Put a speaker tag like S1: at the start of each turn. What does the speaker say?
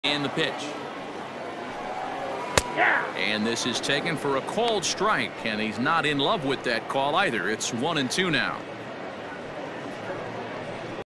S1: And the pitch. And this is taken for a called strike, and he's not in love with that call either. It's 1-2 now.